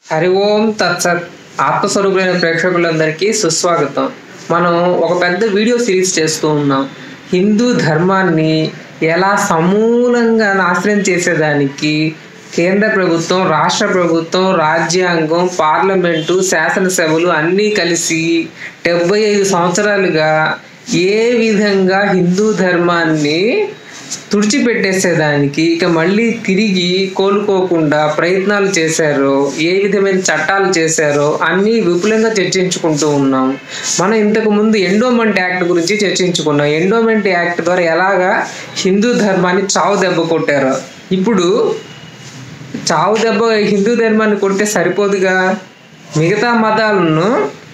హరి ఓం తత్సత్. ఆత్మస్వరూపులైన ప్రేక్షకులందరికీ సుస్వాగతం. మనం ఒక పెద్ద వీడియో సిరీస్ చేస్తూ ఉన్నాం. హిందూ ధర్మాన్ని ఎలా సమూలంగా నాశనం చేసేదానికి కేంద్ర ప్రభుత్వం, రాష్ట్ర ప్రభుత్వం, రాజ్యాంగం, పార్లమెంటు, శాసనసభలు అన్నీ కలిసి 75 సంవత్సరాలుగా ఏ విధంగా హిందూ ధర్మాన్ని తుడిచిపెట్టేసేదానికి ఇక మళ్ళీ తిరిగి కోలుకోకుండా ప్రయత్నాలు చేశారో, ఏ విధమైన చట్టాలు చేశారో అన్నీ విపులంగా చర్చించుకుంటూ ఉన్నాం. మనం ఇంతకు ముందు ఎండోమెంట్ యాక్ట్ గురించి చర్చించుకున్నాం. ఎండోమెంట్ యాక్ట్ ద్వారా ఎలాగా హిందూ ధర్మాన్ని చావు దెబ్బ కొట్టారో. ఇప్పుడు చావు దెబ్బ హిందూ ధర్మాన్ని కొడితే సరిపోదుగా, మిగతా మతాలను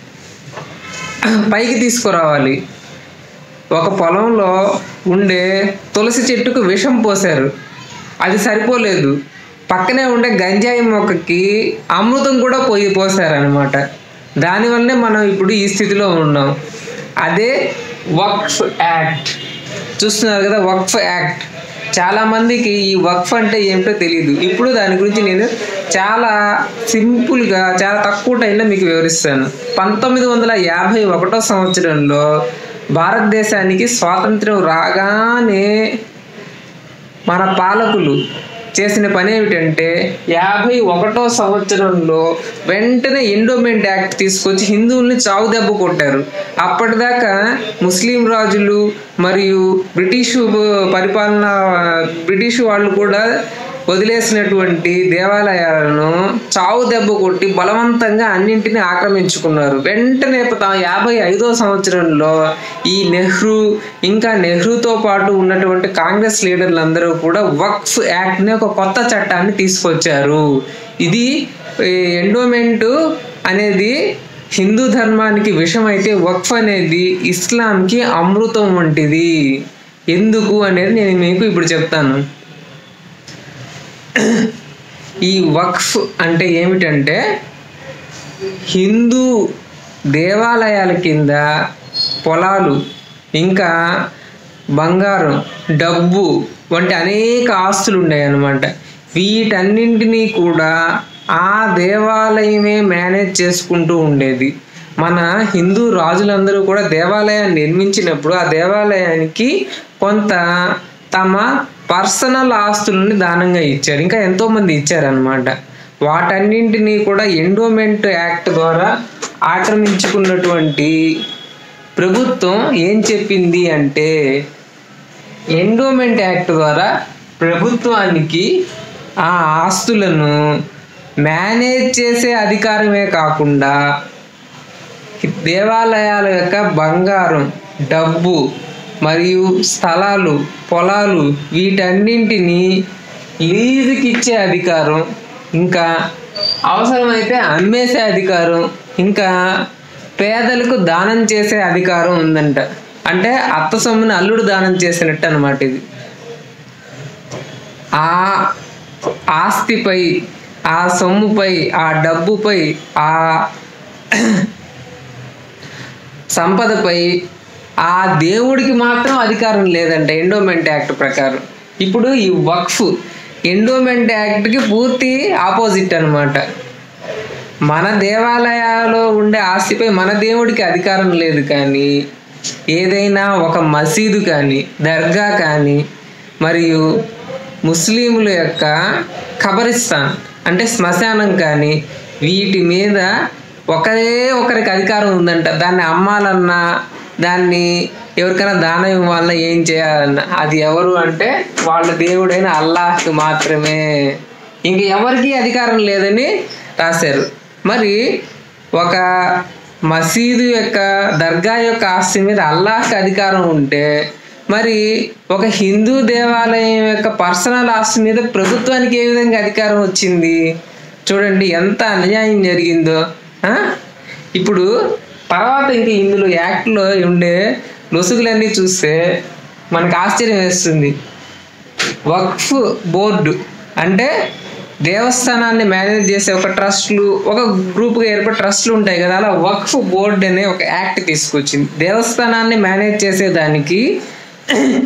పైకి తీసుకురావాలి. ఒక పొలంలో ఉండే తులసి చెట్టుకు విషం పోశారు, అది సరిపోలేదు. పక్కనే ఉండే గంజాయి మొక్కకి అమృతం కూడా పోసారనమాట. దానివల్లనే మనం ఇప్పుడు ఈ స్థితిలో ఉన్నాం. అదే వక్ఫ్ యాక్ట్ చూస్తున్నారు కదా. వక్ఫ్ యాక్ట్ చాలామందికి ఈ వక్ఫ్ అంటే ఏమిటో తెలియదు. ఇప్పుడు దాని గురించి నేను చాలా సింపుల్గా, చాలా తక్కువ టైంలో మీకు వివరిస్తాను. 1951 సంవత్సరంలో భారతదేశానికి స్వాతంత్ర్యం రాగానే మన పాలకులు చేసిన పని ఏమిటంటే 51 సంవత్సరంలో వెంటనే ఎండోమెంట్ యాక్ట్ తీసుకొచ్చి హిందువుల్ని చావు దెబ్బ కొట్టారు. అప్పటిదాకా ముస్లిం రాజులు మరియు బ్రిటిష్ వాళ్ళు కూడా వదిలేసినటువంటి దేవాలయాలను చావు దెబ్బ కొట్టి బలవంతంగా అన్నింటినీ ఆక్రమించుకున్నారు. వెంటనే 55వ సంవత్సరంలో ఈ నెహ్రూ, ఇంకా నెహ్రూతో పాటు ఉన్నటువంటి కాంగ్రెస్ లీడర్లందరూ కూడా వక్ఫ్ యాక్ట్ని, ఒక కొత్త చట్టాన్ని తీసుకొచ్చారు. ఇది ఎండోమెంట్ అనేది హిందూ ధర్మానికి విషం అయితే, వక్ఫ్ అనేది ఇస్లాంకి అమృతం వంటిది. ఎందుకు అనేది నేను మీకు ఇప్పుడు చెప్తాను. ఈ వక్ఫ్ అంటే ఏమిటంటే, హిందూ దేవాలయాల కింద పొలాలు, ఇంకా బంగారం, డబ్బు వంటి అనేక ఆస్తులు ఉన్నాయి అన్నమాట. వీటన్నింటినీ కూడా ఆ దేవాలయమే మేనేజ్ చేసుకుంటూ ఉండేది. మన హిందూ రాజులందరూ కూడా దేవాలయాన్ని నిర్మించినప్పుడు ఆ దేవాలయానికి కొంత తమ పర్సనల్ ఆస్తులని దానంగా ఇచ్చారు, ఇంకా ఎంతోమంది ఇచ్చారనమాట. వాటన్నింటినీ కూడా ఎండోమెంట్ యాక్ట్ ద్వారా ఆక్రమించుకున్నటువంటి ప్రభుత్వం ఏం చెప్పింది అంటే, ఎండోమెంట్ యాక్ట్ ద్వారా ప్రభుత్వానికి ఆ ఆస్తులను మేనేజ్ చేసే అధికారమే కాకుండా దేవాలయాల యొక్క బంగారం, డబ్బు మరియు స్థలాలు, పొలాలు వీటన్నింటినీ లీజుకి ఇచ్చే అధికారం, ఇంకా అవసరమైతే అమ్మేసే అధికారం, ఇంకా పేదలకు దానం చేసే అధికారం ఉందంట. అంటే అత్త సొమ్ముని అల్లుడు దానం చేసినట్టు అనమాట. ఇది ఆ ఆస్తిపై, ఆ సొమ్ముపై, ఆ డబ్బుపై, ఆ సంపదపై ఆ దేవుడికి మాత్రం అధికారం లేదంట ఎండోమెంట్ యాక్ట్ ప్రకారం. ఇప్పుడు ఈ వక్ఫ్ ఎండోమెంట్ యాక్ట్కి పూర్తి ఆపోజిట్ అనమాట. మన దేవాలయాల్లో ఉండే ఆస్తిపై మన దేవుడికి అధికారం లేదు, కానీ ఏదైనా ఒక మసీదు కానీ, దర్గా కానీ, మరియు ముస్లింల యొక్క ఖబరిస్తాన్ అంటే శ్మశానం కానీ, వీటి మీద ఒకరికి అధికారం ఉందంట. దాన్ని అమ్మాలన్నా, దాన్ని ఎవరికైనా దానం ఇవ్వాలన్నా, ఏం చేయాలన్నా అది ఎవరు అంటే వాళ్ళ దేవుడైన అల్లాహ్కి మాత్రమే. ఇంక ఎవరికి అధికారం లేదని రాశారు. మరి ఒక మసీదు యొక్క, దర్గా యొక్క ఆస్తి మీద అల్లాహ్కి అధికారం ఉంటే, మరి ఒక హిందూ దేవాలయం యొక్క పర్సనల్ ఆస్తి మీద ప్రభుత్వానికి ఏ విధంగా అధికారం వచ్చింది? చూడండి ఎంత అన్యాయం జరిగిందో. ఇప్పుడు తర్వాత ఇంక ఇందులో యాక్ట్లో ఉండే లొసుగులన్నీ చూస్తే మనకు ఆశ్చర్యం వేస్తుంది. వక్ఫ్ బోర్డు అంటే దేవస్థానాన్ని మేనేజ్ చేసే ఒక ట్రస్ట్లు, ఒక గ్రూప్గా ఏర్పడే ట్రస్ట్లు ఉంటాయి కదా, అలా వక్ఫ్ బోర్డు అనే ఒక యాక్ట్ తీసుకొచ్చింది. దేవస్థానాన్ని మేనేజ్ చేసేదానికి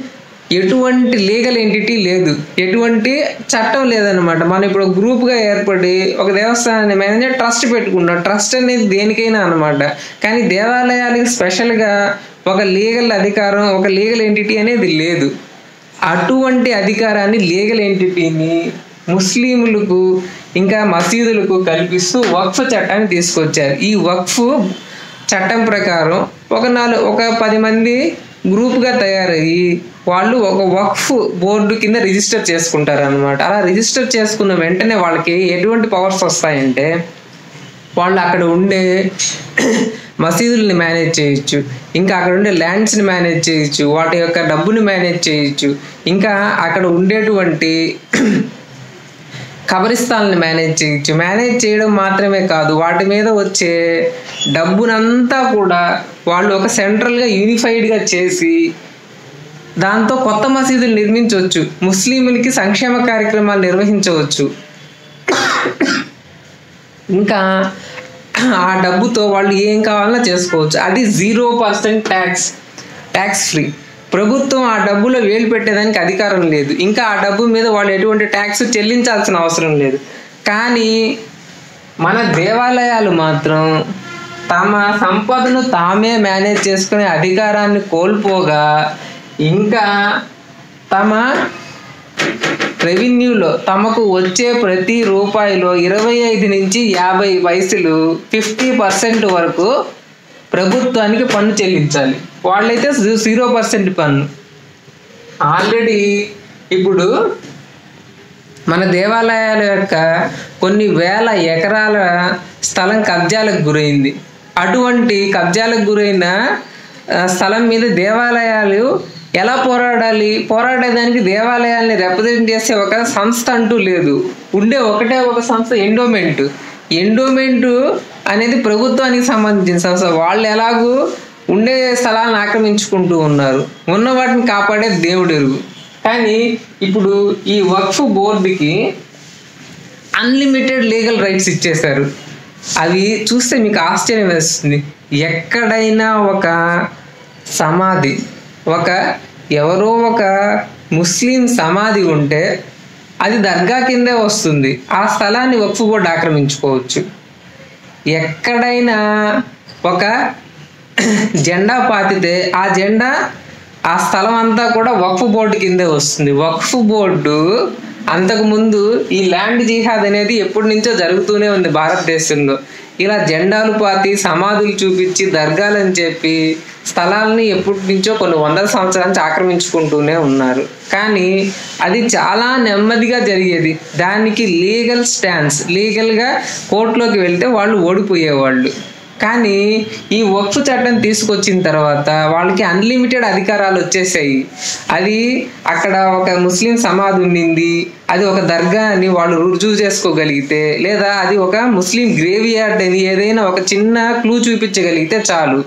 ఎటువంటి లీగల్ ఎంటిటీ లేదు, ఎటువంటి చట్టం లేదనమాట. మనం ఇప్పుడు గ్రూప్గా ఏర్పడి ఒక దేవస్థానాన్ని మేనేజర్ ట్రస్ట్ పెట్టుకున్నాం. ట్రస్ట్ అనేది దేనికైనా అనమాట. కానీ దేవాలయాలకు స్పెషల్గా ఒక లీగల్ అధికారం, ఒక లీగల్ ఎంటిటీ అనేది లేదు. అటువంటి అధికారాన్ని, లీగల్ ఎంటిటీని ముస్లింలకు ఇంకా మసీదులకు కల్పిస్తూ వక్ఫ్ చట్టాన్ని తీసుకొచ్చారు. ఈ వక్ఫ్ చట్టం ప్రకారం ఒక 10 మంది గ్రూప్గా తయారయ్యి వాళ్ళు ఒక వక్ఫ్ బోర్డు కింద రిజిస్టర్ చేసుకుంటారు అనమాట. అలా రిజిస్టర్ చేసుకున్న వెంటనే వాళ్ళకి ఎటువంటి పవర్స్ వస్తాయంటే, వాళ్ళు అక్కడ ఉండే మసీదుల్ని మేనేజ్ చేయొచ్చు, ఇంకా అక్కడ ఉండే ల్యాండ్స్ని మేనేజ్ చేయొచ్చు, వాటి యొక్క డబ్బుని మేనేజ్ చేయొచ్చు, ఇంకా అక్కడ ఉండేటువంటి కబరిస్తాన్ని మేనేజ్ చేయొచ్చు. మేనేజ్ చేయడం మాత్రమే కాదు, వాటి మీద వచ్చే డబ్బునంతా కూడా వాళ్ళు ఒక సెంట్రల్గా యూనిఫైడ్గా చేసి దాంతో కొత్త మసీదులు నిర్మించవచ్చు, ముస్లింలకి సంక్షేమ కార్యక్రమాలు నిర్వహించవచ్చు. ఇంకా ఆ డబ్బుతో వాళ్ళు ఏం కావాలన్నా చేసుకోవచ్చు. అది 0% ట్యాక్స్ ఫ్రీ. ప్రభుత్వం ఆ డబ్బులో వేలు పెట్టేదానికి అధికారం లేదు. ఇంకా ఆ డబ్బు మీద వాళ్ళు ఎటువంటి ట్యాక్స్ చెల్లించాల్సిన అవసరం లేదు. కానీ మన దేవాలయాలు మాత్రం తమ సంపదను తామే మేనేజ్ చేసుకునే అధికారాన్ని కోల్పోగా, ఇంకా తమ రెవెన్యూలో తమకు వచ్చే ప్రతి రూపాయిలో 25 నుంచి 50 పైసలు 50% వరకు ప్రభుత్వానికి పన్ను చెల్లించాలి. వాళ్ళైతే 0% పన్ను. ఆల్రెడీ ఇప్పుడు మన దేవాలయాల యొక్క కొన్ని వేల ఎకరాల స్థలం కబ్జాలకు గురైంది. అటువంటి కబ్జాలకు గురైన స్థలం మీద దేవాలయాలు ఎలా పోరాడాలి? పోరాడేదానికి దేవాలయాల్ని రిప్రజెంట్ చేసే ఒక సంస్థ అంటూ లేదు. ఉండే ఒక సంస్థ ఎండోమెంట్ అనేది ప్రభుత్వానికి సంబంధించిన సంస్థ. వాళ్ళు ఎలాగూ ఉండే స్థలాలను ఆక్రమించుకుంటూ ఉన్నారు. ఉన్న వాటిని కాపాడే దేవుడు ఎరుగు. కానీ ఇప్పుడు ఈ వక్ఫ్ బోర్డుకి అన్లిమిటెడ్ లీగల్ రైట్స్ ఇచ్చేశారు. అవి చూస్తే మీకు ఆశ్చర్యం వేస్తుంది. ఎక్కడైనా ఒక సమాధి, ఎవరో ఒక ముస్లిం సమాధి ఉంటే అది దర్గా కిందే వస్తుంది. ఆ స్థలాన్ని వక్ఫ్ బోర్డు ఆక్రమించుకోవచ్చు. ఎక్కడైనా ఒక జెండా పాతితే ఆ జెండా, ఆ స్థలం అంతా కూడా వక్ఫ్ బోర్డు కిందే వస్తుంది. వక్ఫ్ బోర్డు అంతకుముందు ఈ ల్యాండ్ జిహాద్ అనేది ఎప్పటి నుంచో జరుగుతూనే ఉంది భారతదేశంలో. ఇలా జెండాలు పాతి, సమాధులు చూపించి, దర్గాలని చెప్పి స్థలాలని ఎప్పటి నుంచో కొన్ని 100 సంవత్సరాల నుంచి ఆక్రమించుకుంటూనే ఉన్నారు. కానీ అది చాలా నెమ్మదిగా జరిగేది. దానికి లీగల్గా కోర్టులోకి వెళ్తే వాళ్ళు ఓడిపోయేవాళ్ళు. కానీ ఈ వక్ఫ్ చట్టం తీసుకొచ్చిన తర్వాత వాళ్ళకి అన్లిమిటెడ్ అధికారాలు వచ్చేసాయి. అది అక్కడ ఒక ముస్లిం సమాధి ఉండింది, అది ఒక దర్గా అని వాళ్ళు రుజువు చేసుకోగలిగితే, లేదా అది ఒక ముస్లిం గ్రేవ్ యార్డ్ అని ఏదైనా ఒక చిన్న క్లూ చూపించగలిగితే చాలు.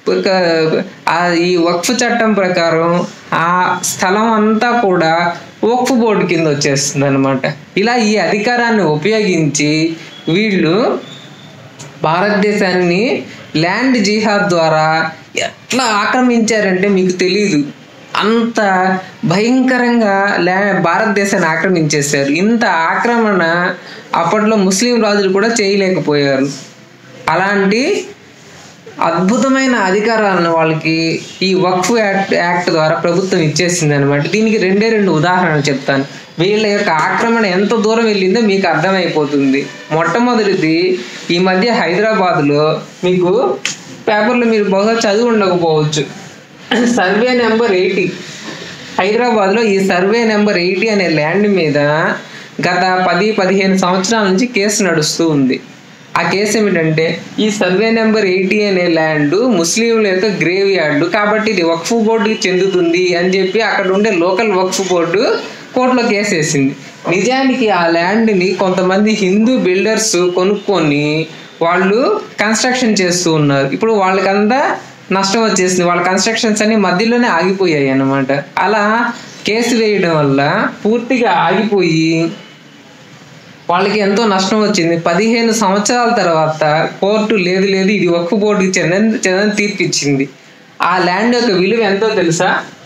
ఈ వక్ఫ్ చట్టం ప్రకారం ఆ స్థలం అంతా కూడా వక్ఫ్ బోర్డు కింద వచ్చేస్తుంది అనమాట. ఇలా ఈ అధికారాన్ని ఉపయోగించి వీళ్ళు భారతదేశాన్ని ల్యాండ్ జిహాద్ ద్వారా ఎట్లా ఆక్రమించారంటే మీకు తెలీదు. అంత భయంకరంగా భారతదేశాన్ని ఆక్రమించేశారు. ఇంత ఆక్రమణ అప్పట్లో ముస్లిం రాజులు కూడా చేయలేకపోయారు. అలాంటి అద్భుతమైన అధికారాలను వాళ్ళకి ఈ వక్ఫ్ యాక్ట్ ద్వారా ప్రభుత్వం ఇచ్చేసింది అనమాట. దీనికి 2 ఉదాహరణలు చెప్తాను. వీళ్ళ యొక్క ఆక్రమణ ఎంత దూరం వెళ్ళిందో మీకు అర్థమైపోతుంది. మొట్టమొదటిది, ఈ మధ్య హైదరాబాద్లో మీకు పేపర్లో మీరు బహుశా చదివి ఉండకపోవచ్చు, సర్వే నెంబర్ 80. హైదరాబాద్లో ఈ సర్వే నెంబర్ 80 అనే ల్యాండ్ మీద గత 10-15 సంవత్సరాల నుంచి కేసు నడుస్తూ ఉంది. ఆ కేసు ఏమిటంటే, ఈ సర్వే నెంబర్ 80 అనే ల్యాండ్ ముస్లింల యొక్క గ్రేవ్ యార్డు కాబట్టి ఇది వక్ఫ్ బోర్డుకి చెందుతుంది అని చెప్పి అక్కడ ఉండే లోకల్ వక్ఫ్ బోర్డు కోర్టులో కేసు వేసింది. నిజానికి ఆ ల్యాండ్ని కొంతమంది హిందూ బిల్డర్స్ కొనుక్కొని వాళ్ళు కన్స్ట్రక్షన్ చేస్తూ ఉన్నారు. ఇప్పుడు వాళ్ళకంతా నష్టం వచ్చేసింది. వాళ్ళ కన్స్ట్రక్షన్స్ అన్ని మధ్యలోనే ఆగిపోయాయి అన్నమాట. అలా కేసు వేయడం వల్ల పూర్తిగా ఆగిపోయి వాళ్ళకి ఎంతో నష్టం వచ్చింది. 15 సంవత్సరాల తర్వాత కోర్టు లేదు ఇది వక్ఫ్ బోర్డుకి చెందని తీర్పు ఇచ్చింది. ఆ ల్యాండ్ యొక్క విలువ ఎంతో తెలుసా?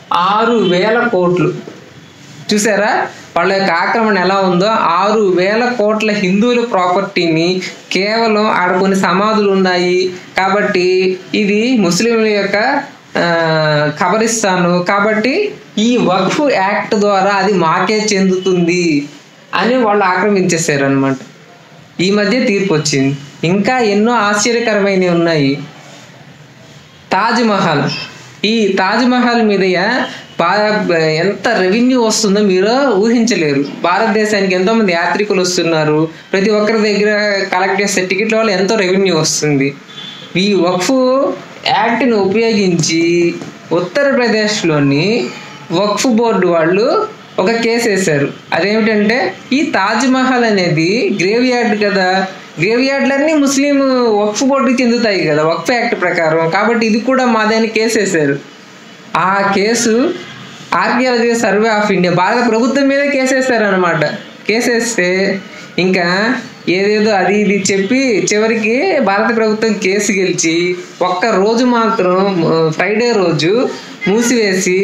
6,000 కోట్లు. చూసారా వాళ్ళ యొక్క ఆక్రమణ ఎలా ఉందో. 6,000 కోట్ల హిందువుల ప్రాపర్టీని కేవలం ఆడ కొన్ని సమాధులు ఉన్నాయి కాబట్టి ఇది ముస్లింల యొక్క ఖబరిస్తాను కాబట్టి ఈ వక్ఫ్ యాక్ట్ ద్వారా అది మాకే చెందుతుంది అని వాళ్ళు ఆక్రమించేశారు అనమాట. ఈ మధ్య తీర్పు వచ్చింది. ఇంకా ఎన్నో ఆశ్చర్యకరమైనవి ఉన్నాయి. తాజ్మహల్, ఈ తాజ్మహల్ మీద ఎంత రెవెన్యూ వస్తుందో మీరు ఊహించలేరు. భారతదేశానికి ఎంతోమంది యాత్రికులు వస్తున్నారు, ప్రతి ఒక్కరి దగ్గర కలెక్ట్ చేసే టికెట్ల వల్ల ఎంతో రెవెన్యూ వస్తుంది. ఈ వక్ఫ్ యాక్ట్ని ఉపయోగించి ఉత్తరప్రదేశ్లోని వక్ఫ్ బోర్డు వాళ్ళు ఒక కేసు వేశారు. అదేమిటంటే ఈ తాజ్మహల్ అనేది గ్రేవ్ యార్డ్ కదా, గ్రేవ్ యార్డ్లన్నీ ముస్లిం వక్ఫ్ బోర్డుకి చెందుతాయి కదా వక్ఫ్ యాక్ట్ ప్రకారం, కాబట్టి ఇది కూడా మాదని కేసు వేశారు. ఆ case archaeology survey of India భారత ప్రభుత్వం మీద కేసేస్తారు అనమాట. కేసేస్తే ఇంకా ఏదేదో అది ఇది చెప్పి చివరికి భారత ప్రభుత్వం కేసు గెలిచి ఒక్క రోజు మాత్రం ఫ్రైడే రోజు మూసివేసి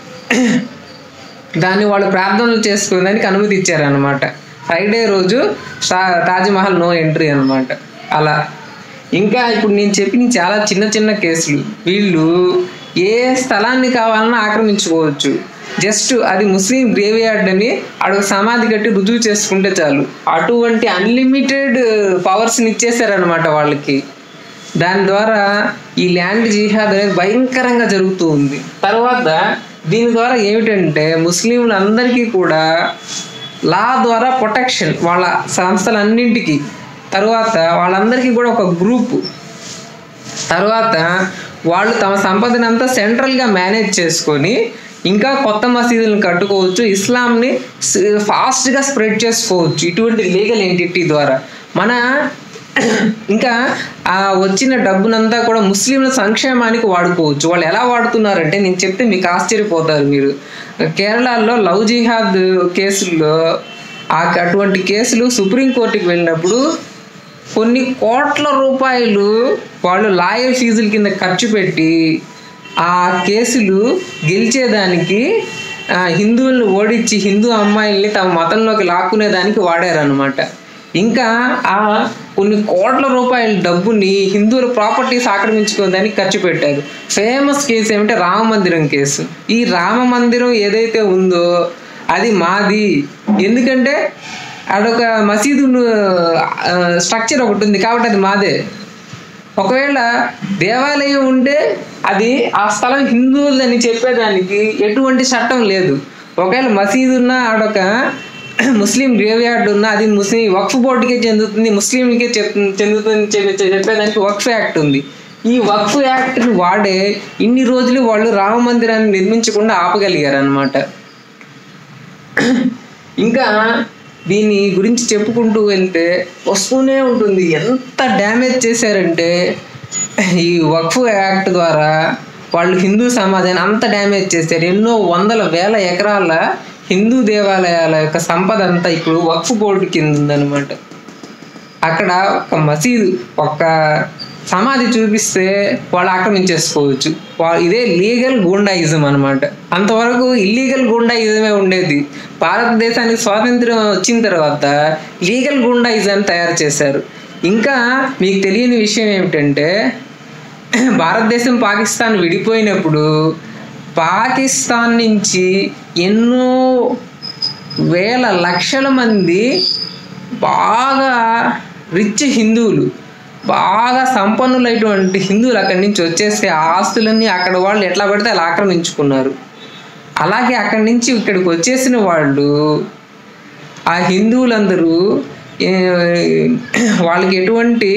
దాన్ని వాళ్ళు ప్రార్థనలు చేసుకునేదానికి అనుమతి ఇచ్చారనమాట. ఫ్రైడే రోజు తాజ్మహల్ నో ఎంట్రీ అనమాట. అలా ఇంకా ఇప్పుడు నేను చెప్పిన చాలా చిన్న చిన్న కేసులు. వీళ్ళు ఏ స్థలాన్ని కావాలన్నా ఆక్రమించుకోవచ్చు. జస్ట్ అది ముస్లిం గ్రేవ్ యార్డ్ అని అడుగు సమాధి కట్టి రుజువు చేసుకుంటే చాలు. అటువంటి అన్లిమిటెడ్ పవర్స్ని ఇచ్చేసారనమాట వాళ్ళకి. దాని ద్వారా ఈ ల్యాండ్ జిహాద్ అనేది భయంకరంగా జరుగుతూ ఉంది. తర్వాత దీని ద్వారా ఏమిటంటే ముస్లింలందరికీ కూడా లా ద్వారా ప్రొటెక్షన్ వాళ్ళ సంస్థలన్నింటికి. తర్వాత వాళ్ళందరికీ కూడా ఒక గ్రూపు. తర్వాత వాళ్ళు తమ సంపదనంతా సెంట్రల్గా మేనేజ్ చేసుకొని ఇంకా కొత్త మసీదులను కట్టుకోవచ్చు, ఇస్లాంని ఫాస్ట్గా స్ప్రెడ్ చేసుకోవచ్చు ఇటువంటి లీగల్ ఎంటిటీ ద్వారా. మన ఇంకా ఆ వచ్చిన డబ్బునంతా కూడా ముస్లింల సంక్షేమానికి వాడుకోవచ్చు. వాళ్ళు ఎలా వాడుతున్నారంటే నేను చెప్తే మీకు ఆశ్చర్యపోతారు మీరు. కేరళలో లవ్ జిహాద్ కేసుల్లో అటువంటి కేసులు సుప్రీంకోర్టుకి వెళ్ళినప్పుడు కొన్ని కోట్ల రూపాయలు వాళ్ళు లాయర్ ఫీజుల కింద ఖర్చు పెట్టి ఆ కేసులు గెలిచేదానికి హిందువులను ఓడించి హిందూ అమ్మాయిల్ని తమ మతంలోకి లాక్కునేదానికి వాడారనమాట. ఇంకా ఆ కొన్ని కోట్ల రూపాయల డబ్బుని హిందువుల ప్రాపర్టీస్ ఆక్రమించుకోవడానికి ఖర్చు పెట్టారు. ఫేమస్ కేసు ఏమిటంటే రామ మందిరం కేసు. ఈ రామ మందిరం ఏదైతే ఉందో అది మాది. ఎందుకంటే అదొక మసీదు స్ట్రక్చర్ ఒకటి ఉంది కాబట్టి అది మాదే. ఒకవేళ దేవాలయం ఉంటే అది ఆ స్థలం హిందువులని చెప్పేదానికి ఎటువంటి చట్టం లేదు. ఒకవేళ మసీదు ఉన్నా ఆడొక ముస్లిం గ్రేవ్ యార్డ్ ఉన్నా అది ముస్లిం వక్ఫ్ బోర్డుకే చెందుతుంది, ముస్లింకే చెందుతుంది చెప్పేదానికి వక్ఫ్ యాక్ట్ ఉంది. ఈ వక్ఫ్ యాక్ట్ని వాడే ఇన్ని రోజులు వాళ్ళు రామ మందిరాన్ని నిర్మించకుండా ఆపగలిగారు అనమాట. ఇంకా దీని గురించి చెప్పుకుంటూ వెళ్తే వస్తూనే ఉంటుంది. ఎంత డ్యామేజ్ చేశారంటే ఈ వక్ఫ్ యాక్ట్ ద్వారా వాళ్ళు హిందూ సమాజాన్ని అంత డ్యామేజ్ చేశారు. ఎన్నో వందల వేల ఎకరాల హిందూ దేవాలయాల యొక్క సంపద అంతా ఇప్పుడు వక్ఫ్ బోర్డు కింద ఉందన్నమాట. అక్కడ ఒక మసీదు ఒక సమాధి చూపిస్తే వాళ్ళు ఆక్రమించేసుకోవచ్చు. ఇదే లీగల్ గూండాయిజం అనమాట. అంతవరకు ఇల్లీగల్ గూండాయిజమే ఉండేది. భారతదేశానికి స్వాతంత్రం వచ్చిన తర్వాత లీగల్ గూండాయిజం తయారు చేశారు. ఇంకా మీకు తెలియని విషయం ఏమిటంటే భారతదేశం పాకిస్తాన్ విడిపోయినప్పుడు పాకిస్తాన్ నుంచి ఎన్నో వేల లక్షల మంది బాగా రిచ్ హిందువులు, బాగా సంపన్నులైనటువంటి హిందువులు అక్కడి నుంచి వచ్చేస్తే ఆ ఆస్తులన్నీ అక్కడ వాళ్ళు ఎట్లా పడితే అలా ఆక్రమించుకున్నారు. అలాగే అక్కడి నుంచి ఇక్కడికి వచ్చేసిన వాళ్ళు ఆ హిందువులందరూ వాళ్ళకి ఎటువంటి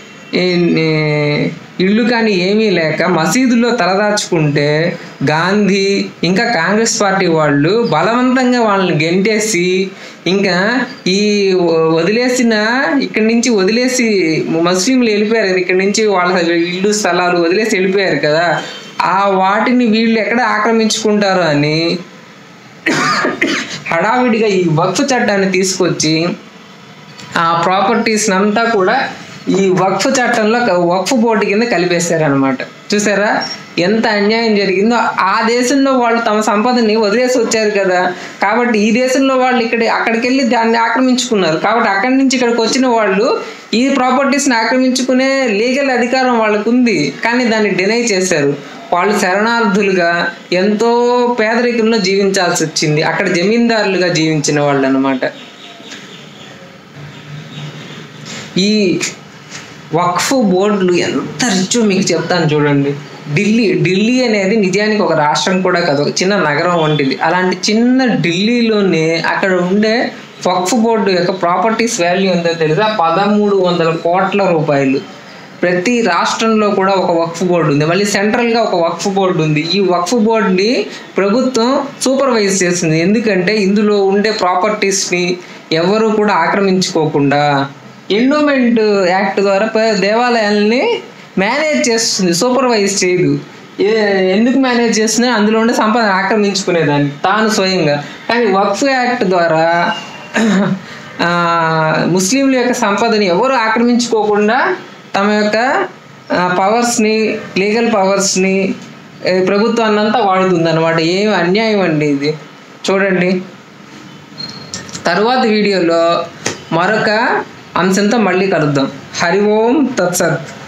ఇళ్ళు కానీ ఏమీ లేక మసీదుల్లో తలదాచుకుంటే గాంధీ ఇంకా కాంగ్రెస్ పార్టీ వాళ్ళు బలవంతంగా వాళ్ళని గెంటేసి ఇంకా ఈ వదిలేసిన ఇక్కడి నుంచి వదిలేసి ముస్లింలు వెళ్ళిపోయారు కదా, ఇక్కడి నుంచి వాళ్ళ ఇల్లు స్థలాలు వదిలేసి వెళ్ళిపోయారు కదా, ఆ వాటిని వీళ్ళు ఎక్కడ ఆక్రమించుకుంటారు అని హడావిడిగా ఈ వక్ఫ్ చట్టాన్ని తీసుకొచ్చి ఆ ప్రాపర్టీస్ అంతా కూడా ఈ వక్ఫ్ చట్టంలో వక్ఫ్ బోర్డు కింద కలిపేశారనమాట. చూసారా ఎంత అన్యాయం జరిగిందో. ఆ దేశంలో వాళ్ళు తమ సంపదని వదిలేసి వచ్చారు కదా, కాబట్టి ఈ దేశంలో వాళ్ళు అక్కడికి వెళ్ళి దాన్ని ఆక్రమించుకున్నారు. కాబట్టి అక్కడి నుంచి ఇక్కడికి వచ్చిన వాళ్ళు ఈ ప్రాపర్టీస్ని ఆక్రమించుకునే లీగల్ అధికారం వాళ్ళకు ఉంది, కానీ దాన్ని డినై చేశారు. వాళ్ళు శరణార్థులుగా ఎంతో పేదరికంలో జీవించాల్సి వచ్చింది, అక్కడ జమీందారులుగా జీవించిన వాళ్ళు అనమాట. ఈ వక్ఫ్ బోర్డులు ఎంత రిచో మీకు చెప్తాను చూడండి. ఢిల్లీ అనేది నిజానికి ఒక రాష్ట్రం కూడా కాదు, ఒక చిన్న నగరం వంటిది. అలాంటి చిన్న ఢిల్లీలోనే అక్కడ ఉండే వక్ఫ్ బోర్డు యొక్క ప్రాపర్టీస్ వాల్యూ ఎంతో తెలుసా? 1300 కోట్ల రూపాయలు. ప్రతి రాష్ట్రంలో కూడా ఒక వక్ఫ్ బోర్డు ఉంది, మళ్ళీ సెంట్రల్గా ఒక వక్ఫ్ బోర్డు ఉంది. ఈ వక్ఫ్ బోర్డుని ప్రభుత్వం సూపర్వైజ్ చేస్తుంది, ఎందుకంటే ఇందులో ఉండే ప్రాపర్టీస్ని ఎవరు కూడా ఆక్రమించుకోకుండా. ఎండోమెంట్ యాక్ట్ ద్వారా దేవాలయాల్ని మేనేజ్ చేస్తుంది, సూపర్వైజ్ చేయదు. ఎందుకు మేనేజ్ చేస్తుంది? అందులో ఉండే సంపద ఆక్రమించుకునేదాన్ని తాను స్వయంగా. కానీ వక్ఫ్ యాక్ట్ ద్వారా ముస్లింల యొక్క సంపదని ఎవరు ఆక్రమించుకోకుండా తమ యొక్క పవర్స్ని, లీగల్ పవర్స్ని ప్రభుత్వాన్నంతా వాడుతుంది అనమాట. ఏమి అన్యాయం అండి ఇది, చూడండి. తరువాత వీడియోలో మరొక అంశంతో మళ్ళీ కలుద్దాం. హరి ఓం తత్సత్.